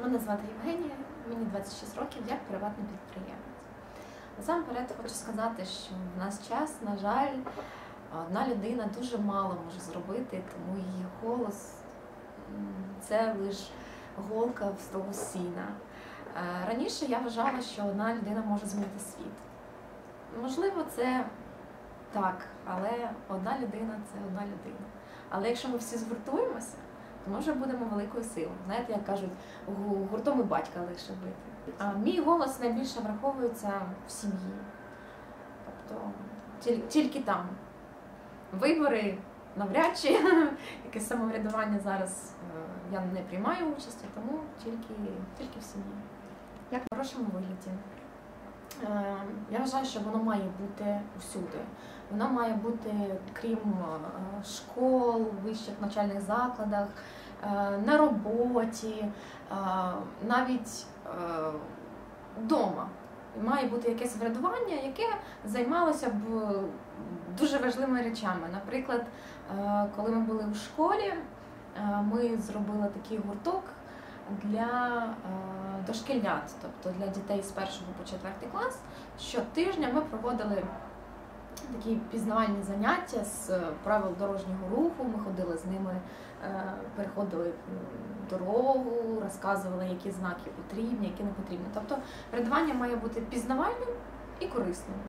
Мене звати Євгенія, мені 26 років, я приватний підприємець. Насамперед хочу сказати, що в нас час, на жаль, одна людина дуже мало може зробити, тому її голос – це лише голка в стогу сіна. Раніше я вважала, що одна людина може змінити світ. Можливо, це так, але одна людина – це одна людина. Але якщо ми всі згуртуємося, то ми вже будемо великою силою. Знаєте, як кажуть, гуртом і батька лише бити. Мій голос найбільше враховується в сім'ї. Тобто тільки там. Вибори навряд чи, якесь самоврядування зараз я не приймаю участі, тому тільки в сім'ї. Як в хорошому вигляді. Я вважаю, що воно має бути всюди. Воно має бути, крім школ, вищих навчальних закладах, на роботі, навіть вдома. Має бути якесь врядування, яке займалося б дуже важливими речами. Наприклад, коли ми були в школі, ми зробили такий гурток для дошкільнят, тобто для дітей з 1 по 4 клас. Щотижня ми проводили такі пізнавальні заняття з правил дорожнього руху, ми ходили з ними, переходили дорогу, розказували, які знаки потрібні, які не потрібні. Тобто врядування має бути пізнавальним і корисним.